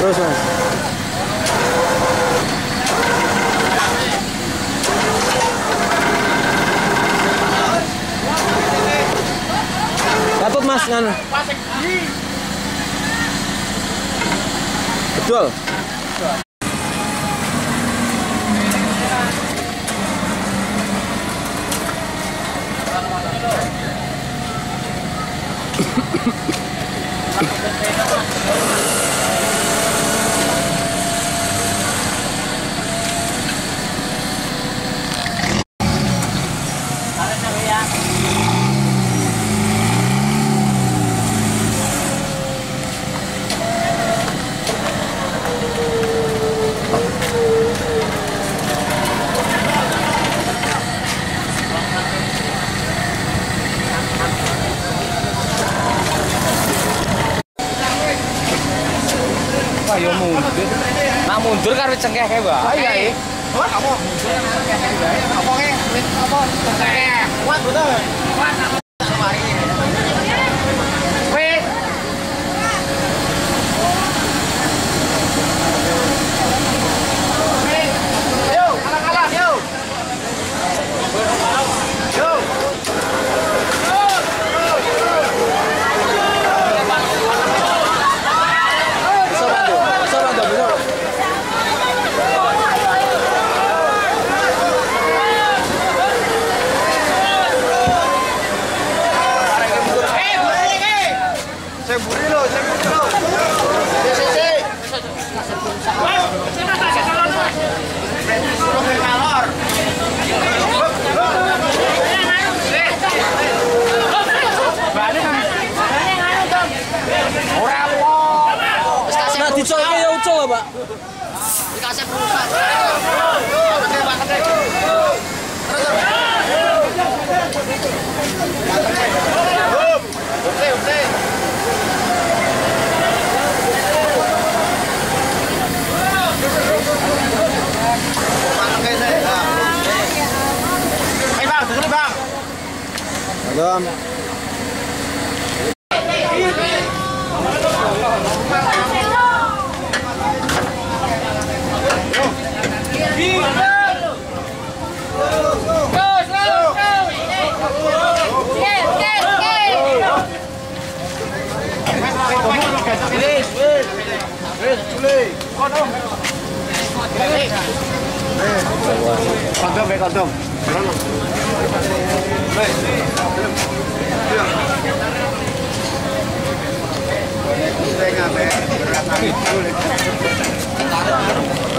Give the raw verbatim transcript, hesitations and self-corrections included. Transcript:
Terus mas. Katut mas kan. Betul. Ayo mundur. Nak mundur karo cengkeh kae, Mbak. Iya, iya. Oh, kamu mundur karo cengkeh kae. Apa kae? Apa? Cengkeh. Kuat betul. Kuat. Mari. Wes. Ayo, kalah-kalah, yo. Yo. Saya buri lo, saya buri lo. Si, si, si. Nah dicolke ya ucul lah Pak. Dikasih pulsa. Oke, oke. Ayo bang, tunggu bang. Agam. Kondom, eh kondom. Saya nggak